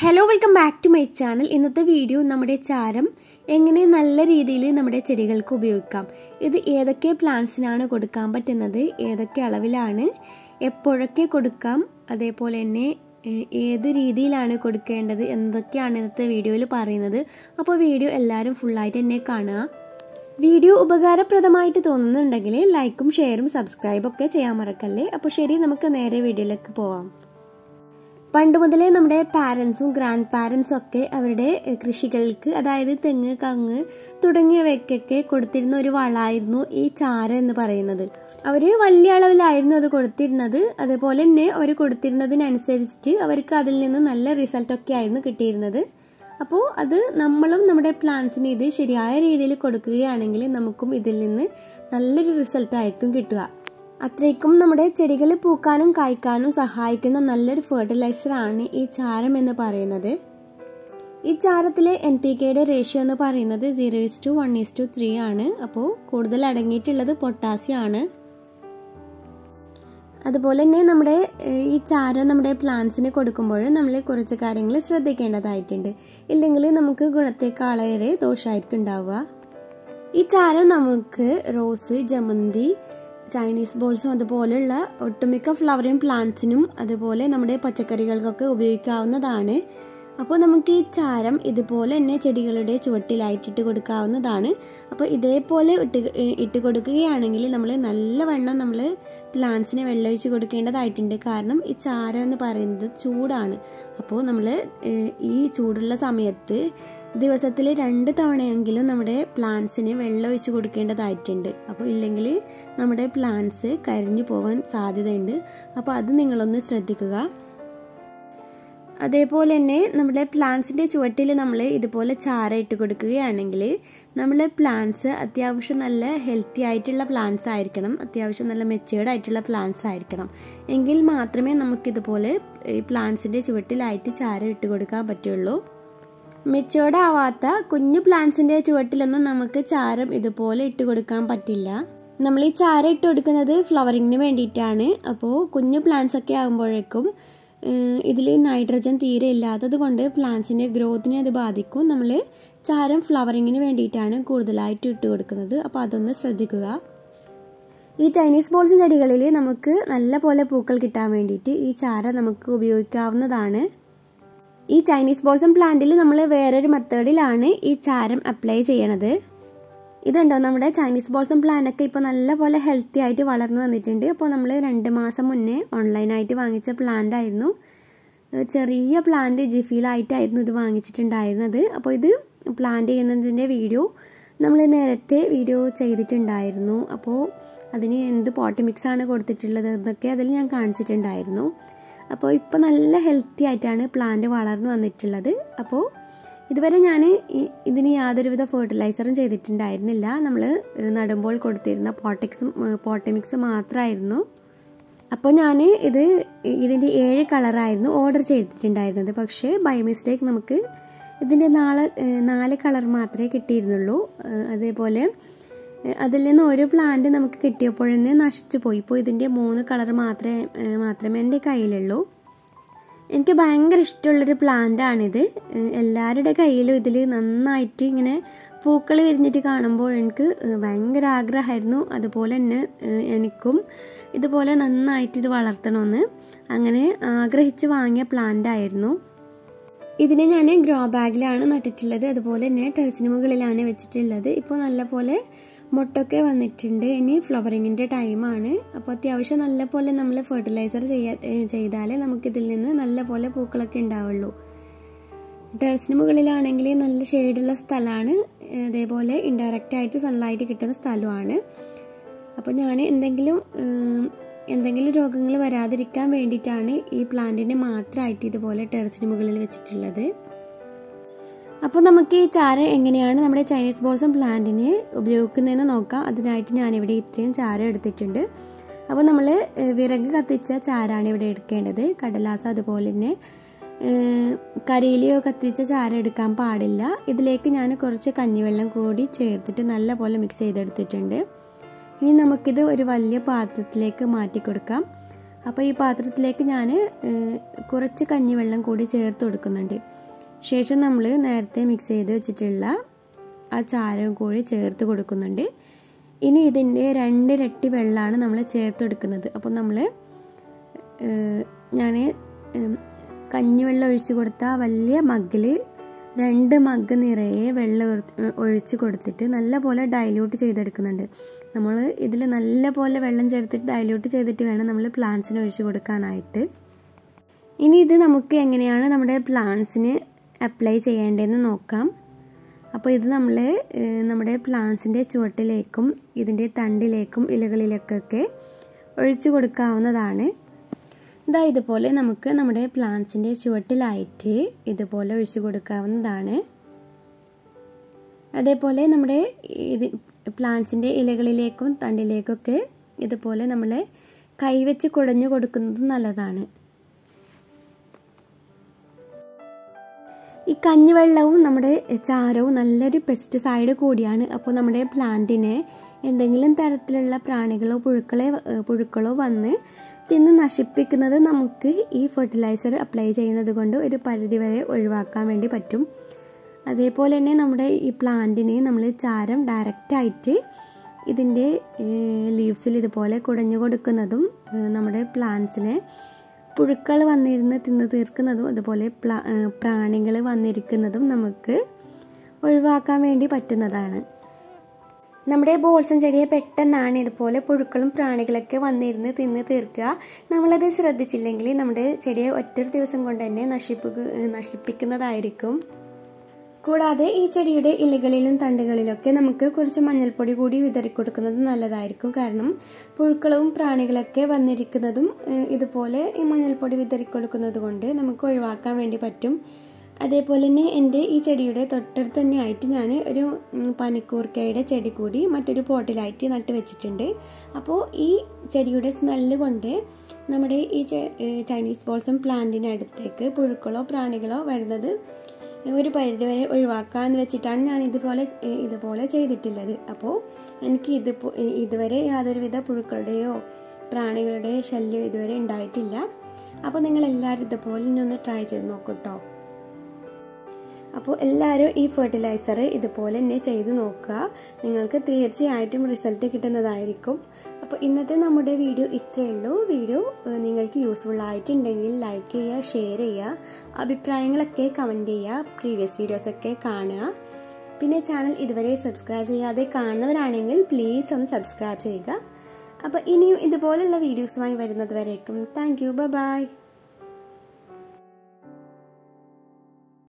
Hello welcome back to my channel. ഇന്നത്തെ video നമ്മുടെ ചാരം എങ്ങനെ നല്ല രീതിയിൽ നമ്മുടെ ചെടികൾക്ക് ഉപയോഗിക്കാം, ഇത് ഏതൊക്കെ പ്ലാന്റ്സിനാണ് കൊടുക്കാൻ പറ്റുന്നത്, ഏതൊക്കെ അളവിലാണ്, എപ്പോഴൊക്കെ കൊടുക്കാം, അതേപോലെ തന്നെ ഏത് രീതിയിലാണ് കൊടുക്കേണ്ടത് എന്നതൊക്കെയാണ് ഇന്നത്തെ വീഡിയോയിൽ പറയുന്നത്. അപ്പോൾ വീഡിയോ എല്ലാവരും ഫുള്ളായിട്ട് തന്നെ കാണുക. വീഡിയോ ഉപകാരപ്രദമായിട്ട് തോന്നുന്നുണ്ടെങ്കിൽ ലൈക്കും ഷെയറും സബ്സ്ക്രൈബും ഒക്കെ ചെയ്യാൻ മറക്കല്ലേ. അപ്പോൾ ശരി, നമുക്ക് നേരെ വീഡിയോയിലേക്ക് പോവാം. പണ്ട് മുതലേ നമ്മുടെ പാരൻസും ഗ്രാൻഡ് പാരൻസും ഒക്കെ അവരുടെ കൃഷികൾക്ക്, അതായത് തെങ്ങ്, കങ്ങ് തുടങ്ങിയവയ്ക്കൊക്കെ കൊടുത്തിരുന്ന ഒരു വളമായിരുന്നു ഈ ചാരം എന്ന് പറയുന്നത്. അവർ വലിയ അളവിലായിരുന്നു അത് കൊടുത്തിരുന്നത്. അതേപോലെ തന്നെ അവർ കൊടുത്തിരുന്നതിനനുസരിച്ച് അവർക്ക് അതിൽ നിന്ന് നല്ല റിസൾട്ടൊക്കെ ആയിരുന്നു കിട്ടിയിരുന്നത്. അപ്പോൾ അത് നമ്മളും നമ്മുടെ പ്ലാന്റ്സിന് ഇത് ശരിയായ രീതിയിൽ കൊടുക്കുകയാണെങ്കിൽ നമുക്കും ഇതിൽ നിന്ന് നല്ലൊരു റിസൾട്ടായിരിക്കും കിട്ടുക. അത്രയ്ക്കും നമ്മുടെ ചെടികൾ പൂക്കാനും കായ്ക്കാനും സഹായിക്കുന്ന നല്ലൊരു ഫെർട്ടിലൈസർ ആണ് ഈ ചാരം എന്ന് പറയുന്നത്. ഈ ചാരത്തിലെ NPKയുടെ റേഷ്യോ എന്ന് പറയുന്നത് 0:1:3 ആണ്. അപ്പോൾ കൂടുതൽ അടങ്ങിയിട്ടുള്ളത് പൊട്ടാസ്യം ആണ്. അതുപോലെ തന്നെ നമ്മുടെ ഈ ചാരം നമ്മുടെ പ്ലാന്റ്സിന് കൊടുക്കുമ്പോൾ നമ്മൾ കുറച്ച് കാര്യങ്ങൾ ശ്രദ്ധിക്കേണ്ടതായിട്ടുണ്ട്. ഇല്ലെങ്കിൽ നമുക്ക് ഗുണത്തേക്കാളേറെ ദോഷമായിരിക്കും ഉണ്ടാവുക. ഈ ചാരം നമുക്ക് റോസ്, ജമന്തി, ചൈനീസ് ബോൾസും അതുപോലെയുള്ള ഒട്ടുമിക്ക ഫ്ലവറിങ് പ്ലാന്റ്സിനും അതുപോലെ നമ്മുടെ പച്ചക്കറികൾക്കൊക്കെ ഉപയോഗിക്കാവുന്നതാണ്. അപ്പോൾ നമുക്ക് ഈ ചാരം ഇതുപോലെ തന്നെ ചെടികളുടെ ചുവട്ടിലായിട്ടിട്ട് കൊടുക്കാവുന്നതാണ്. അപ്പോൾ ഇതേപോലെ ഇട്ട് കൊടുക്കുകയാണെങ്കിൽ നമ്മൾ നല്ലവണ്ണം നമ്മൾ പ്ലാന്റ്സിനെ വെള്ളമൊഴിച്ച് കൊടുക്കേണ്ടതായിട്ടുണ്ട്. കാരണം ഈ ചാരം എന്ന് പറയുന്നത് ചൂടാണ്. അപ്പോൾ നമ്മൾ ഈ ചൂടുള്ള സമയത്ത് ദിവസത്തിൽ 2 തവണയെങ്കിലും നമ്മുടെ പ്ലാന്റ്സിന് വെള്ളം ഒഴിച്ച് കൊടുക്കേണ്ടതായിട്ടുണ്ട്. അപ്പോൾ ഇല്ലെങ്കിൽ നമ്മുടെ പ്ലാന്റ്സ് കരിഞ്ഞു പോകാൻ സാധ്യതയുണ്ട്. അപ്പോൾ അത് നിങ്ങളൊന്ന് ശ്രദ്ധിക്കുക. അതേപോലെ തന്നെ നമ്മുടെ പ്ലാന്റ്സിൻ്റെ ചുവട്ടിൽ നമ്മൾ ഇതുപോലെ ചാരം ഇട്ട് കൊടുക്കുകയാണെങ്കിൽ നമ്മുടെ പ്ലാന്റ്സ് അത്യാവശ്യം നല്ല ഹെൽത്തി ആയിട്ടുള്ള പ്ലാന്റ്സ് ആയിരിക്കണം, അത്യാവശ്യം നല്ല മെച്യൂർഡ് ആയിട്ടുള്ള പ്ലാന്റ്സ് ആയിരിക്കണം. എങ്കിൽ മാത്രമേ നമുക്കിതുപോലെ ഈ പ്ലാന്റ്സിൻ്റെ ചുവട്ടിലായിട്ട് ചാരം ഇട്ട് കൊടുക്കാൻ പറ്റുള്ളൂ. മെച്യൂർഡ് ആവാത്ത കുഞ്ഞു പ്ലാന്റ്സിൻ്റെ ചുവട്ടിലൊന്നും നമുക്ക് ചാരം ഇതുപോലെ ഇട്ട് കൊടുക്കാൻ പറ്റില്ല. നമ്മൾ ഈ ചാരം ഇട്ട് കൊടുക്കുന്നത് ഫ്ലവറിങ്ങിന് വേണ്ടിയിട്ടാണ്. അപ്പോൾ കുഞ്ഞു പ്ലാന്റ്സ് ഒക്കെ ആകുമ്പോഴേക്കും ഇതിൽ നൈട്രജൻ തീരെ ഇല്ലാത്തത് കൊണ്ട് പ്ലാന്റ്സിൻ്റെ ഗ്രോത്തിനെ അത് ബാധിക്കും. നമ്മൾ ചാരം ഫ്ലവറിങ്ങിന് വേണ്ടിയിട്ടാണ് കൂടുതലായിട്ട് ഇട്ട് കൊടുക്കുന്നത്. അപ്പോൾ അതൊന്ന് ശ്രദ്ധിക്കുക. ഈ ചൈനീസ് ബോൾസ് ചെടികളിൽ നമുക്ക് നല്ല പോലെ പൂക്കൾ കിട്ടാൻ വേണ്ടിയിട്ട് ഈ ചാരം നമുക്ക് ഉപയോഗിക്കാവുന്നതാണ്. ഈ ചൈനീസ് ബോൾസം പ്ലാന്റിൽ നമ്മൾ വേറൊരു മെത്തേഡിലാണ് ഈ ചാരം അപ്ലൈ ചെയ്യണത്. ഇതുണ്ടോ, നമ്മുടെ ചൈനീസ് ബോൾസം പ്ലാന്റൊക്കെ ഇപ്പോൾ നല്ല പോലെ ഹെൽത്തി ആയിട്ട് വളർന്നു വന്നിട്ടുണ്ട്. അപ്പോൾ നമ്മൾ 2 മാസം മുന്നേ ഓൺലൈനായിട്ട് വാങ്ങിച്ച പ്ലാന്റ് ആയിരുന്നു. ചെറിയ പ്ലാന്റ് ജിഫിയിലായിട്ടായിരുന്നു ഇത് വാങ്ങിച്ചിട്ടുണ്ടായിരുന്നത്. അപ്പോൾ ഇത് പ്ലാന്റ് ചെയ്യുന്നതിൻ്റെ വീഡിയോ നമ്മൾ നേരത്തെ വീഡിയോ ചെയ്തിട്ടുണ്ടായിരുന്നു. അപ്പോൾ അതിന് എന്ത് പോട്ട് മിക്സാണ് കൊടുത്തിട്ടുള്ളത് എന്നൊക്കെ അതിൽ ഞാൻ കാണിച്ചിട്ടുണ്ടായിരുന്നു. അപ്പോൾ ഇപ്പോൾ നല്ല ഹെൽത്തി ആയിട്ടാണ് പ്ലാന്റ് വളർന്നു വന്നിട്ടുള്ളത്. അപ്പോൾ ഇതുവരെ ഞാൻ ഇതിന് യാതൊരുവിധ ഫെർട്ടിലൈസറും ചെയ്തിട്ടുണ്ടായിരുന്നില്ല. നമ്മൾ നടുമ്പോൾ കൊടുത്തിരുന്ന പോട്ടമിക്സ് മാത്രമായിരുന്നു. അപ്പോൾ ഞാൻ ഇതിൻ്റെ 7 കളറായിരുന്നു ഓർഡർ ചെയ്തിട്ടുണ്ടായിരുന്നത്. പക്ഷേ ബൈ മിസ്റ്റേക്ക് നമുക്ക് ഇതിൻ്റെ 4 കളർ മാത്രമേ കിട്ടിയിരുന്നുള്ളൂ. അതേപോലെ അതിൽ നിന്ന് ഒരു പ്ലാന്റ് നമുക്ക് കിട്ടിയപ്പോൾ തന്നെ നശിച്ചു പോയി. ഇപ്പോൾ ഇതിൻ്റെ 3 കളർ മാത്രമേ എൻ്റെ കയ്യിലുള്ളൂ. എനിക്ക് ഭയങ്കര ഇഷ്ടമുള്ളൊരു പ്ലാന്റാണിത്. എല്ലാവരുടെ കയ്യിലും ഇതിൽ നന്നായിട്ട് ഇങ്ങനെ പൂക്കൾ വിരിഞ്ഞിട്ട് കാണുമ്പോൾ എനിക്ക് ഭയങ്കര ആഗ്രഹമായിരുന്നു. അതുപോലെ തന്നെ എനിക്കും ഇതുപോലെ നന്നായിട്ട് ഇത് വളർത്തണമെന്ന് അങ്ങനെ ആഗ്രഹിച്ച് വാങ്ങിയ പ്ലാന്റായിരുന്നു. ഇതിനെ ഞാൻ ഗ്രോ ബാഗിലാണ് നട്ടിട്ടുള്ളത്. അതുപോലെ തന്നെ ടെറസിന് മുകളിലാണ് വെച്ചിട്ടുള്ളത്. ഇപ്പോൾ നല്ലപോലെ മുട്ടൊക്കെ വന്നിട്ടുണ്ട്. ഇനി ഫ്ലവറിങ്ങിൻ്റെ ടൈമാണ്. അപ്പോൾ അത്യാവശ്യം നല്ല പോലെ നമ്മൾ ഫെർട്ടിലൈസർ ചെയ്താലേ നമുക്കിതിൽ നിന്ന് നല്ല പോലെ പൂക്കളൊക്കെ ഉണ്ടാവുള്ളൂ. ടെറസിന് മുകളിലാണെങ്കിൽ നല്ല ഷെയ്ഡുള്ള സ്ഥലമാണ്, അതേപോലെ ഇൻഡയറക്റ്റ് ആയിട്ട് സൺലൈറ്റ് കിട്ടുന്ന സ്ഥലമാണ്. അപ്പോൾ ഞാൻ എന്തെങ്കിലും രോഗങ്ങൾ വരാതിരിക്കാൻ വേണ്ടിയിട്ടാണ് ഈ പ്ലാന്റിനെ മാത്രമായിട്ട് ഇതുപോലെ ടെറസിന് മുകളിൽ വെച്ചിട്ടുള്ളത്. അപ്പോൾ നമുക്ക് ഈ ചാരം എങ്ങനെയാണ് നമ്മുടെ ചൈനീസ് ബോൾസം പ്ലാന്റിനെ ഉപയോഗിക്കുന്നതെന്ന് നോക്കാം. അതിനായിട്ട് ഞാനിവിടെ ഇത്രയും ചാരം എടുത്തിട്ടുണ്ട്. അപ്പോൾ നമ്മൾ വിറക് കത്തിച്ച ചാരമാണ് ഇവിടെ എടുക്കേണ്ടത്. കടലാസ അതുപോലെ തന്നെ കരിയിലയോ കത്തിച്ച ചാരം എടുക്കാൻ പാടില്ല. ഇതിലേക്ക് ഞാൻ കുറച്ച് കഞ്ഞിവെള്ളം കൂടി ചേർത്തിട്ട് നല്ല പോലെ മിക്സ് ചെയ്തെടുത്തിട്ടുണ്ട്. ഇനി നമുക്കിത് ഒരു വലിയ പാത്രത്തിലേക്ക് മാറ്റി കൊടുക്കാം. അപ്പോൾ ഈ പാത്രത്തിലേക്ക് ഞാൻ കുറച്ച് കഞ്ഞിവെള്ളം കൂടി ചേർത്ത് കൊടുക്കുന്നുണ്ട്. ശേഷം നമ്മൾ നേരത്തെ മിക്സ് ചെയ്ത് വെച്ചിട്ടുള്ള ആ ചാരം കൂടി ചേർത്ത് കൊടുക്കുന്നുണ്ട്. ഇനി ഇതിൻ്റെ 2 ഇരട്ടി വെള്ളമാണ് നമ്മൾ ചേർത്ത് കൊടുക്കുന്നത്. അപ്പോൾ ഞാൻ കഞ്ഞിവെള്ളം ഒഴിച്ച് കൊടുത്ത വലിയ മഗ്ഗിൽ 2 മഗ്ഗ് നിറയെ വെള്ളം ഒഴിച്ച് കൊടുത്തിട്ട് നല്ലപോലെ ഡൈല്യൂട്ട് ചെയ്തെടുക്കുന്നുണ്ട്. നമ്മൾ ഇതിൽ നല്ലപോലെ വെള്ളം ചേർത്തിട്ട് ഡൈല്യൂട്ട് ചെയ്തിട്ട് വേണം നമ്മൾ പ്ലാന്റ്സിന് ഒഴിച്ച് കൊടുക്കാനായിട്ട്. ഇനി ഇത് നമുക്ക് എങ്ങനെയാണ് നമ്മുടെ പ്ലാന്റ്സിന് അപ്ലൈ ചെയ്യേണ്ടതെന്ന് നോക്കാം. അപ്പോൾ ഇത് നമ്മൾ നമ്മുടെ പ്ലാന്റ്സിൻ്റെ ചുവട്ടിലേക്കും ഇതിൻ്റെ തണ്ടിലേക്കും ഇലകളിലേക്കൊക്കെ ഒഴിച്ചു കൊടുക്കാവുന്നതാണ്. ഇതുപോലെ നമുക്ക് നമ്മുടെ പ്ലാന്റ്സിൻ്റെ ചുവട്ടിലായിട്ട് ഇതുപോലെ ഒഴിച്ചു കൊടുക്കാവുന്നതാണ്. അതേപോലെ നമ്മുടെ പ്ലാന്റ്സിൻ്റെ ഇലകളിലേക്കും തണ്ടിലേക്കൊക്കെ ഇതുപോലെ നമ്മൾ കൈവച്ച് കുടഞ്ഞു കൊടുക്കുന്നത് നല്ലതാണ്. ഈ കഞ്ഞിവെള്ളവും നമ്മുടെ ചാരവും നല്ലൊരു പെസ്റ്റിസൈഡ് കൂടിയാണ്. അപ്പോൾ നമ്മുടെ പ്ലാന്റിനെ എന്തെങ്കിലും തരത്തിലുള്ള പ്രാണികളോ പുഴുക്കളോ വന്ന് തിന്ന് നശിപ്പിക്കുന്നത് നമുക്ക് ഈ ഫെർട്ടിലൈസർ അപ്ലൈ ചെയ്യുന്നത് കൊണ്ട് ഒരു പരിധിവരെ ഒഴിവാക്കാൻ വേണ്ടി പറ്റും. അതേപോലെ തന്നെ നമ്മുടെ ഈ പ്ലാന്റിനെ നമ്മൾ ചാരം ഡയറക്റ്റായിട്ട് ഇതിൻ്റെ ലീവ്സിൽ ഇതുപോലെ കുടഞ്ഞു കൊടുക്കുന്നതും നമ്മുടെ പ്ലാന്റ്സിനെ പുഴുക്കൾ വന്നിരുന്ന് തിന്ന് തീർക്കുന്നതും അതുപോലെ പ്രാണികൾ വന്നിരിക്കുന്നതും നമുക്ക് ഒഴിവാക്കാൻ വേണ്ടി പറ്റുന്നതാണ്. നമ്മുടെ ബോൾസം ചെടിയെ പെട്ടെന്നാണ് ഇതുപോലെ പുഴുക്കളും പ്രാണികളൊക്കെ വന്നിരുന്ന് തിന്ന് തീർക്കുക. നമ്മളത് ശ്രദ്ധിച്ചില്ലെങ്കിൽ നമ്മുടെ ചെടിയെ ഒറ്റൊരു ദിവസം കൊണ്ട് തന്നെ നശിപ്പിക്കുന്നതായിരിക്കും. കൂടാതെ ഈ ചെടിയുടെ ഇലകളിലും തണ്ടുകളിലൊക്കെ നമുക്ക് കുറച്ച് മഞ്ഞൾപ്പൊടി കൂടി വിതറിക്കൊടുക്കുന്നത് നല്ലതായിരിക്കും. കാരണം പുഴുക്കളും പ്രാണികളൊക്കെ വന്നിരിക്കുന്നതും ഇതുപോലെ ഈ മഞ്ഞൾപ്പൊടി വിതറിക്കൊടുക്കുന്നത് കൊണ്ട് നമുക്ക് ഒഴിവാക്കാൻ വേണ്ടി പറ്റും. അതേപോലെ തന്നെ എൻ്റെ ഈ ചെടിയുടെ തൊട്ടടുത്ത് തന്നെ ആയിട്ട് ഞാൻ ഒരു പനിക്കൂർക്കയുടെ ചെടി കൂടി മറ്റൊരു പോട്ടിലായിട്ട് നട്ട് വെച്ചിട്ടുണ്ട്. അപ്പോൾ ഈ ചെടിയുടെ സ്മെല്ല് കൊണ്ട് നമ്മുടെ ഈ ചൈനീസ് ബോൾസം പ്ലാന്റിൻ്റെ അടുത്തേക്ക് പുഴുക്കളോ പ്രാണികളോ വരുന്നത് ഒരു പരിധിവരെ ഒഴിവാക്കാമെന്ന് വെച്ചിട്ടാണ് ഞാൻ ഇതുപോലെ ചെയ്തിട്ടുള്ളത്. അപ്പോൾ എനിക്ക് ഇതുവരെ യാതൊരുവിധ പുഴുക്കളുടെയോ പ്രാണികളുടെയോ ശല്യം ഇതുവരെ ഉണ്ടായിട്ടില്ല. അപ്പോൾ നിങ്ങളെല്ലാവരും ഇതുപോലെ ഒന്ന് ട്രൈ ചെയ്ത് നോക്കൂട്ടോ. അപ്പോൾ എല്ലാവരും ഈ ഫെർട്ടിലൈസർ ഇതുപോലെ തന്നെ ചെയ്ത് നോക്കുക. നിങ്ങൾക്ക് തീർച്ചയായിട്ടും റിസൾട്ട് കിട്ടുന്നതായിരിക്കും. അപ്പോൾ ഇന്നത്തെ നമ്മുടെ വീഡിയോ ഇത്രയേ ഉള്ളൂ. വീഡിയോ നിങ്ങൾക്ക് യൂസ്ഫുൾ ആയിട്ടുണ്ടെങ്കിൽ ലൈക്ക് ചെയ്യുക, ഷെയർ ചെയ്യുക, അഭിപ്രായങ്ങളൊക്കെ കമൻറ്റ് ചെയ്യുക, പ്രീവിയസ് വീഡിയോസൊക്കെ കാണുക. പിന്നെ ചാനൽ ഇതുവരെ സബ്സ്ക്രൈബ് ചെയ്യാതെ കാണുന്നവരാണെങ്കിൽ പ്ലീസ് ഒന്ന് സബ്സ്ക്രൈബ് ചെയ്യുക. അപ്പോൾ ഇനിയും ഇതുപോലുള്ള വീഡിയോസുമായി വരുന്നത് വരേക്കും താങ്ക് യു, ബൈ.